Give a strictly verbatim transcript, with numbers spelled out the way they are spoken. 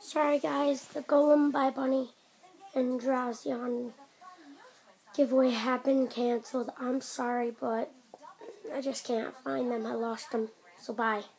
Sorry guys, the Golem by Bunny and Drazion giveaway have been canceled. I'm sorry, but I just can't find them. I lost them. So bye.